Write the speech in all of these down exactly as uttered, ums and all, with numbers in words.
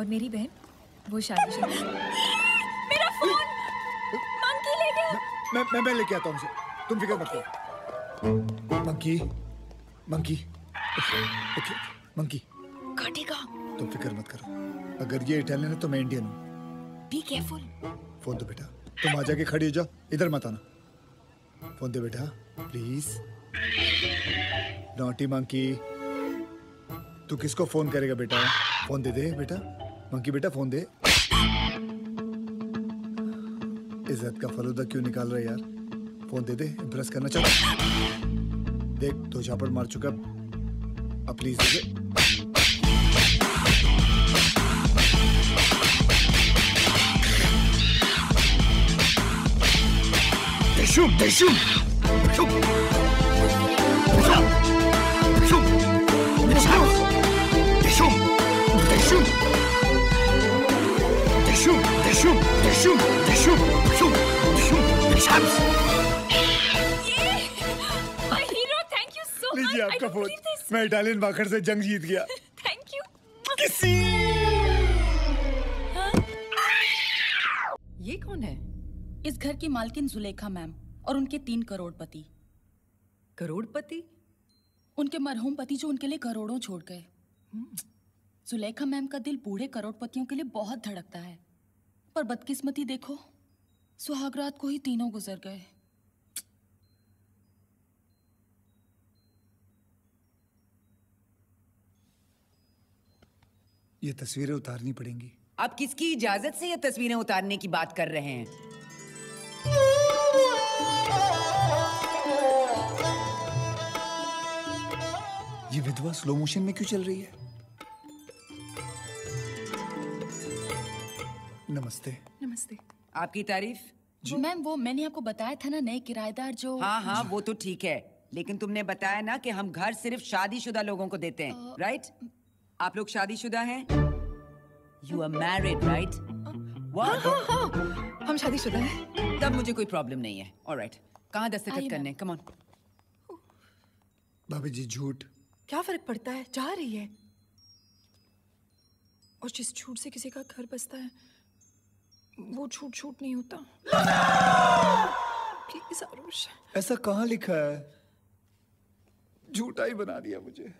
और मेरी बहन वो शादीशुदा। मेरा फोन मंकी ले गया। मैं मैं मैं लेके आता हूँ उसे, तुम फिक्र मत करो। मंकी मंकी ओके मंकी काटेगा। तुम फिक्र मत करो, अगर ये इटालियन है तो मैं इंडियन हूँ। Be careful. फोन दो बेटा, तुम आ जाके खड़ी हो जाओ, इधर मत आना। फोन दे बेटा प्लीज। नॉटी मंकी, तू किसको फोन करेगा बेटा? फोन दे दे बेटा। मंकी बेटा फोन दे। इज्जत का फलूदा क्यों निकाल रहा है यार? फोन दे दे, इम्प्रेस करना चाहता। देख दो झापड़ मार चुका, अब प्लीज दे दे। Shoot, they shoot. Shoot. Shoot. Shoot. They shoot. They shoot. They shoot. They shoot. They shoot. They shoot. They shoot. Shoot. Shoot. They shoot. My hero, thank you so much. लीजिए आपका phone. मैं Italian बाखर से जंग जीत गया। Thank you. किसी। ये कौन है? इस घर की मालकिन जुलेखा मैम और उनके तीन करोड़पति। करोड़पति? उनके मरहूम पति जो उनके लिए करोड़ों छोड़ गए। जुलेखा मैम का दिल बूढ़े करोड़पतियों के लिए बहुत धड़कता है, पर बदकिस्मती देखो, सुहागरात को ही तीनों गुजर गए। ये तस्वीरें उतारनी पड़ेंगी। आप किसकी इजाजत से ये तस्वीरें उतारने की बात कर रहे हैं? ये विधवा स्लो मोशन में क्यों चल रही है? नमस्ते। नमस्ते। आपकी तारीफ? वो मैम वो मैंने आपको बताया था ना, नए किराएदार जो। हाँ हाँ वो तो ठीक है, लेकिन तुमने बताया ना कि हम घर सिर्फ शादीशुदा लोगों को देते हैं, राइट? आप लोग शादीशुदा हैं? You are married, right? हाँ, हाँ, हाँ, हम शादीशुदा हैं। तब मुझे कोई प्रॉब्लम नहीं है। All right. कहाँ दस्तखत करने? Come on. भाभी जी झूठ। क्या फर्क पड़ता है, जा रही है। और जिस झूठ से किसी का घर बसता है वो झूठ झूठ नहीं होता। प्लीज आरुष। ऐसा कहाँ लिखा है? झूठा ही बना दिया मुझे।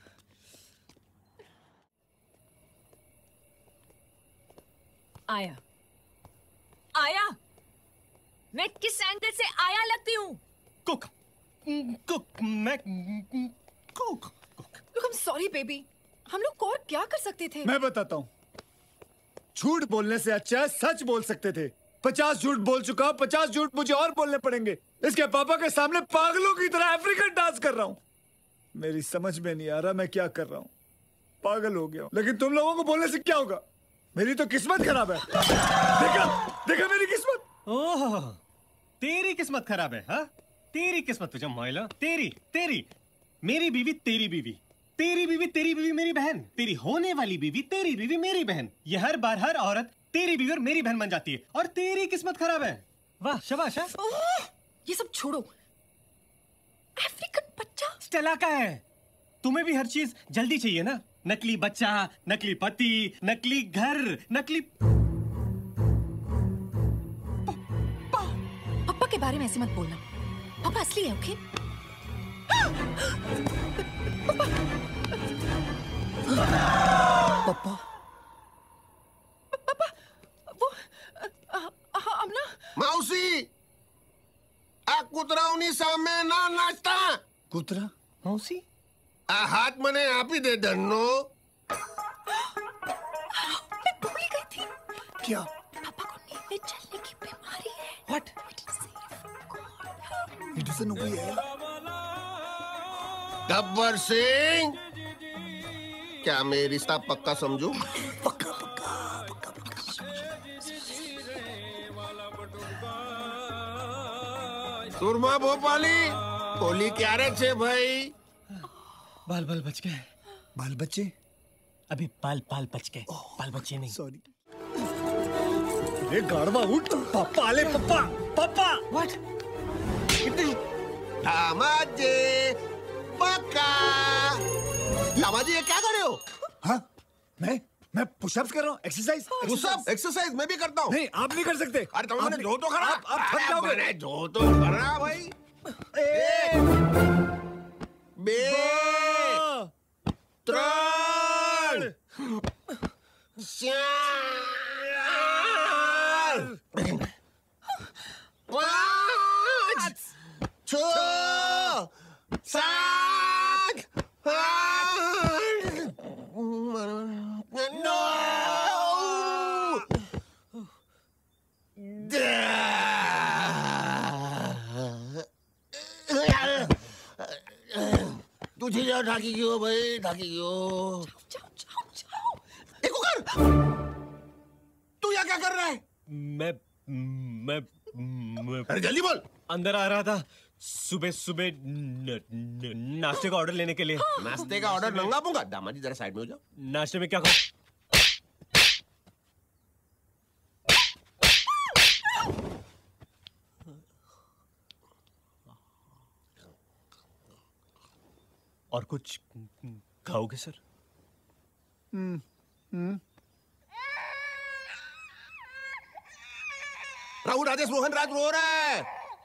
आया आया, मैं किस एंगल से आया लगती हूँ? कुक कुक मैं cook Look, I'm sorry, baby. हम लोग को और क्या कर सकते थे? मैं बताता हूँ। झूठ बोलने से अच्छा सच बोल सकते थे। पचास झूठ बोल चुका हूँ, पचास झूठ मुझे और बोलने पड़ेंगे। इसके पापा के सामने पागलों की तरह अफ्रीकन डांस कर रहा हूँ। मेरी समझ में नहीं आ रहा मैं क्या कर रहा हूँ। पागल हो गया हूँ। लेकिन तुम लोगों को बोलने से क्या होगा? मेरी तो किस्मत खराब है। देखा देखा मेरी किस्मत। ओह, तेरी किस्मत खराब है? हाँ, तेरी किस्मत तुझे मोइला। तेरी तेरी मेरी बीवी तेरी बीवी, तेरी बीवी तेरी बीवी मेरी बहन, तेरी होने वाली बीवी तेरी बीवी मेरी बहन। ये हर बार हर औरत तेरी बीवी और मेरी बहन बन जाती है, और तेरी किस्मत खराब है। वाह शाबाश। ये सब छोड़ो। अफ्रीकन बच्चा स्टेला का है। तुम्हें भी हर चीज जल्दी चाहिए ना? नकली बच्चा, नकली पति, नकली घर, नकली पापा के बारे में ऐसे मत बोलना। पापा असली है, ओके? पापा पापा वो अमना मौसी आ कुतरावनी सामे ना नाचता। कुतरा मौसी आ हाथ मने आप ही दे धन्नो। मैं भूल गई थी। क्या? पापा को नींद में चलने की बीमारी है। What? It doesn't know who है। गब्बर सिंह, क्या मैं रिश्ता पक्का समझू? पक्का पक्का पक्का पक्का। सुरमा भोपाली कोली क्या रे छे भाई? बाल बाल बच गए। बाल बच्चे? अभी बाल बाल बच गए, बाल बच्चे नहीं। सॉरी। अरे गाड़वा उठ। पापा ले पापा पापा। What? दामाजे पक्का। दामाजी ये क्या कर रहे हो? हाँ मैं मैं पुशअप्स कर रहा हूँ, एक्सरसाइज। पुशअप एक्सरसाइज मैं भी करता हूँ। नहीं, आप नहीं कर सकते। अरे तो मैंने आप जो तो करा। आप, आप थक जाओगे। मैंने जो तो करा भाई। एक, बे, त्रण, चार, पाँच, छह, सात, आठ, नौ, तुझे क्या ढाकी क्यों भाई, ढाकी क्यों? देखो कर, तू यहाँ क्या कर रहा है? मैं मैं मैं अरे जल्दी बोल। अंदर आ रहा था सुबह सुबह न- न- नाश्ते का ऑर्डर लेने के लिए। नाश्ते का ऑर्डर नंगा पूंगा। दामाजी जरा साइड में हो जाओ। नाश्ते में क्या खाऊं? और कुछ खाओगे सर? राहुल राजेश मोहन राज रो रहा है।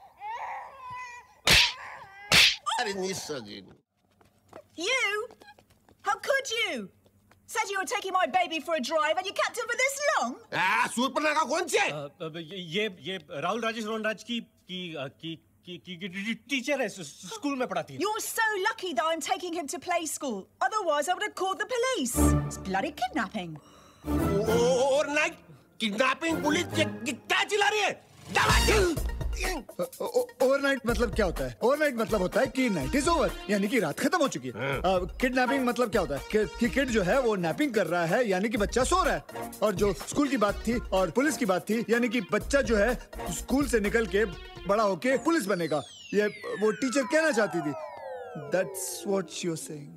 अरे निस्सगिन। You? How could you? Said you were taking my baby for a drive and you kept him for this long? आ, सूट पर लगा कौन से? अ, अब ये ये ये राहुल राजेश रोहन राज की की अ, की की की, की टीचर है, स- स्कूल में पढ़ाती है। You're so lucky that I'm taking him to play school. Otherwise, I would have called the police. It's bloody kidnapping. और नाइट किडनैपिंग पुलिस क्या चिल्ला रही है? दामाजी! ओवरनाइट मतलब क्या होता है? ओवरनाइट मतलब होता है कि नाइट इज ओवर, यानी कि रात खत्म हो चुकी है। किडनैपिंग मतलब क्या होता है? कि, कि किड जो है वो नैपिंग कर रहा है, यानी कि बच्चा सो रहा है। और जो स्कूल की बात थी और पुलिस की बात थी, यानी कि बच्चा जो है स्कूल से निकल के बड़ा होके पुलिस बनेगा, ये वो टीचर कहना चाहती थी। That's what you're saying.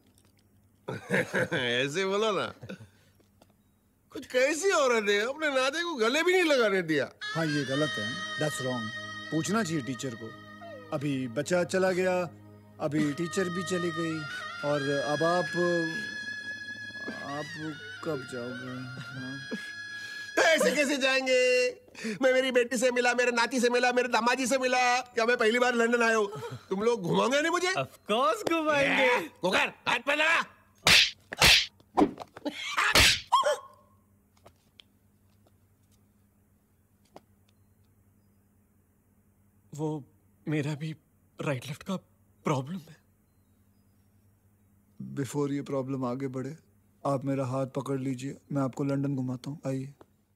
ऐसे बोलो ना। कुछ कैसी औरत है, अपने नाते को गले भी नहीं लगाने दिया। हाँ, ये गलत है। That's wrong. पूछना चाहिए टीचर को। अभी बच्चा चला गया, अभी टीचर भी चली गई, और अब आप आप कब जाओगे? हाँ? ऐसे कैसे जाएंगे? मैं मेरी बेटी से मिला, मेरे नाती से मिला, मेरे दामाजी से मिला। क्या मैं पहली बार लंदन आया हूँ? तुम लोग घुमाओगे नहीं मुझे? Of course घुमाएंगे। कुकर, हाथ पे लगा। वो मेरा भी राइट लेफ्ट का प्रॉब्लम है। बिफोर ये प्रॉब्लम आगे बढ़े, आप मेरा हाथ पकड़ लीजिए, मैं आपको लंदन घुमाता हूँ। आइए।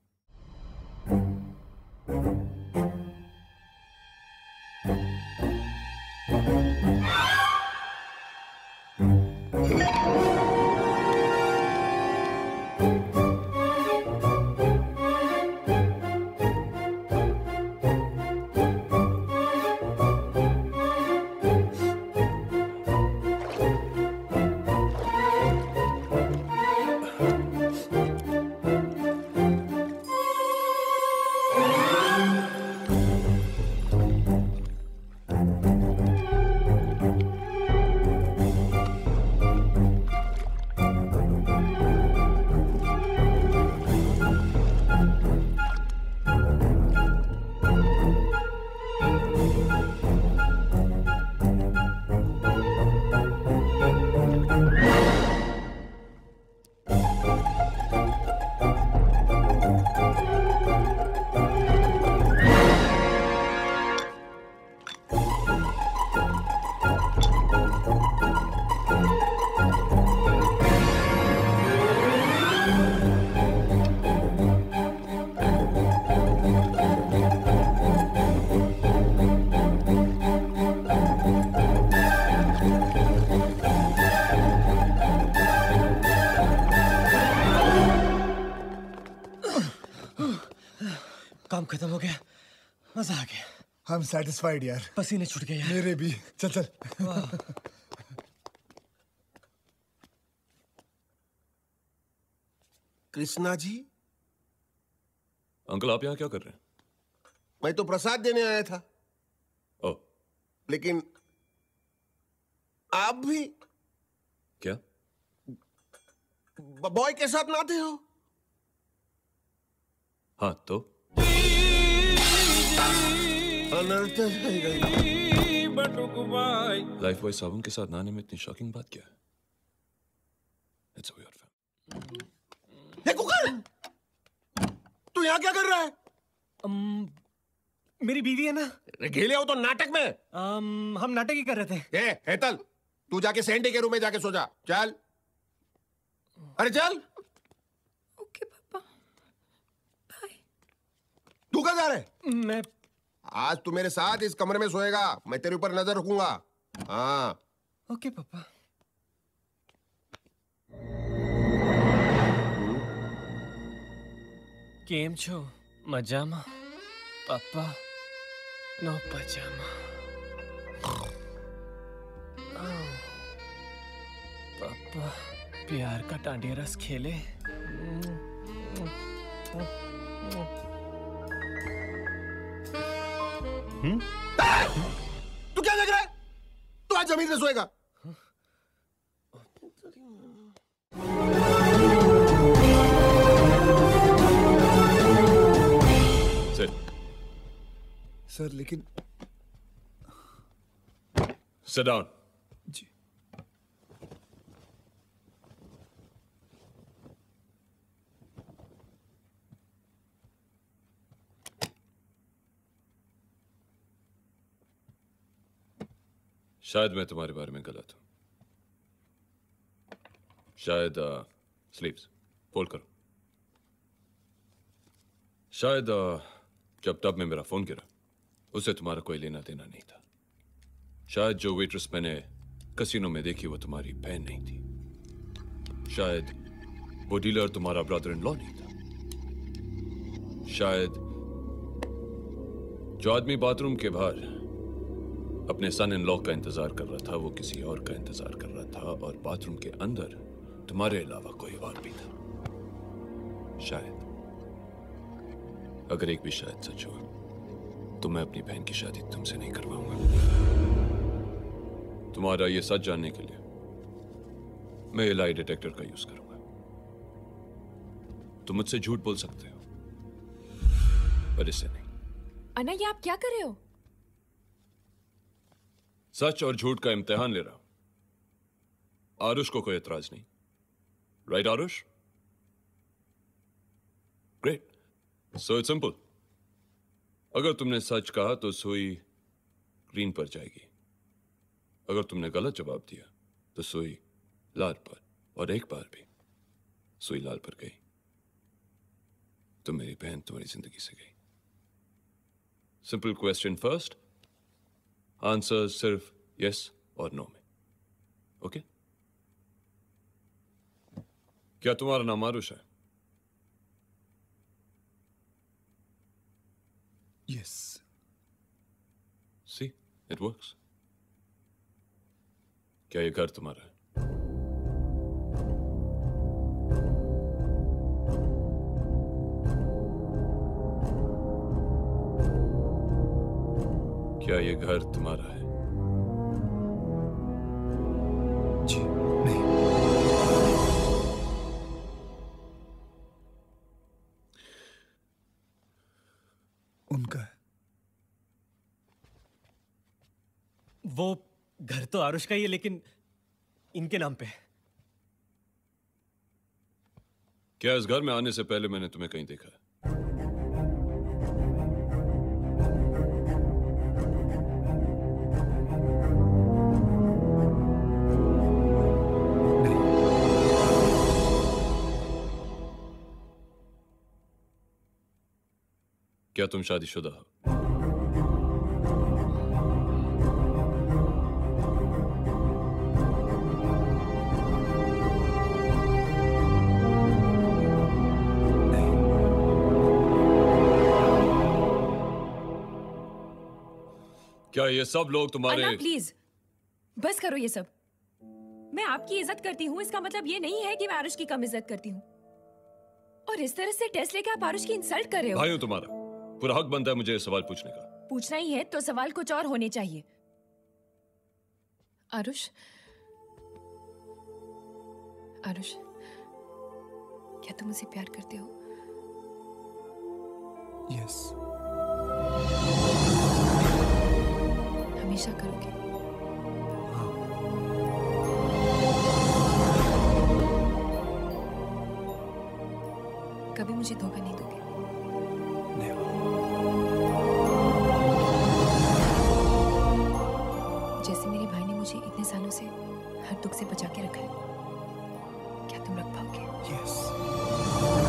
काम खत्म हो गया, मजा आ गया। I'm satisfied यार। पसीने छूट गए यार। मेरे भी। चल चल। कृष्णा जी, अंकल आप यहाँ क्या कर रहे हैं? मैं तो प्रसाद देने आया था। ओ, लेकिन आप भी क्या? बॉय के साथ नाते हो? हाँ तो अनर्थ है गई। लाइफ बॉय साबुन के साथ नहाने में इतनी शॉकिंग बात क्या है? It's a weird film. Hey cooker, तू यहाँ क्या कर रहा है? um, मेरी बीवी है ना। घेले हो तो नाटक में। um, हम नाटक ही कर रहे थे। ए, हेतल, तू जाके सैंडी के रूम में जाके सो जा। चल, अरे चल। ओके पापा, बाय। तू कहाँ जा रहा है? मैं आज तू मेरे साथ इस कमरे में सोएगा। मैं तेरे ऊपर नजर रखूंगा। हाँ। ओके पापा। केम छो मजामा पापा नो पजामा। पापा प्यार का टांडिया रस खेले। हम्म? तू क्या देख रहा है? तू आज जमीन में सोएगा। Sit. सर लेकिन Sit down. जी शायद मैं तुम्हारे बारे में गलत हूं। शायद स्लीव्स फोल्ड करो। शायद uh, जब टब में मेरा फोन गिरा उससे तुम्हारा कोई लेना देना नहीं था। शायद जो वेट्रेस मैंने कसिनो में देखी वो तुम्हारी बहन नहीं थी। शायद वो डीलर तुम्हारा ब्रदर इन लॉ नहीं था। शायद जो आदमी बाथरूम के बाहर अपने सन इन लॉ का इंतजार कर रहा था वो किसी और का इंतजार कर रहा था और बाथरूम के अंदर तुम्हारे अलावा कोई और भी था। शायद अगर एक भी शायद सच हो तो मैं अपनी बहन की शादी तुमसे नहीं करवाऊंगा। तुम्हारा ये सच जानने के लिए मैं ये लाई डिटेक्टर का यूज करूंगा। तुम मुझसे झूठ बोल सकते हो पर इससे नहीं। अन्ना ये आप क्या कर रहे हो? सच और झूठ का इम्तिहान ले रहा हूं। आरुष को कोई एतराज नहीं, right Aarush? Great. So it's simple. अगर तुमने सच कहा तो सुई ग्रीन पर जाएगी। अगर तुमने गलत जवाब दिया तो सुई लाल पर, और एक बार भी सुई लाल पर गई तो मेरी बहन तुम्हारी जिंदगी से गई। सिंपल क्वेश्चन फर्स्ट, आंसर सिर्फ यस और नो में। ओके? क्या तुम्हारा नाम आरुष है? यस। See it works. क्या ये घर तुम्हारा है? क्या ये घर तुम्हारा है? जी नहीं। उनका है। वो घर तो आरुष का ही है लेकिन इनके नाम पे है। क्या इस घर में आने से पहले मैंने तुम्हें कहीं देखा है? क्या तुम शादीशुदा हो? क्या ये सब लोग तुम्हारे? अन्ना प्लीज बस करो ये सब। मैं आपकी इज्जत करती हूँ इसका मतलब ये नहीं है कि मैं आरुष की कम इज्जत करती हूँ। और इस तरह से टेस्ट लेके आप आरुष की इंसल्ट कर रहे हो। भाई हूं तुम्हारा, पूरा हक बनता है मुझे ये सवाल पूछने का। पूछना ही है तो सवाल कुछ और होने चाहिए। आरुष, आरुष, क्या तुम मुझसे प्यार करते हो? यस। हमेशा करोगे? कभी मुझे धोखा नहीं दोगे? जैसे मेरे भाई ने मुझे इतने सालों से हर दुख से बचा के रखा है, क्या तुम रख पाओगे? यस।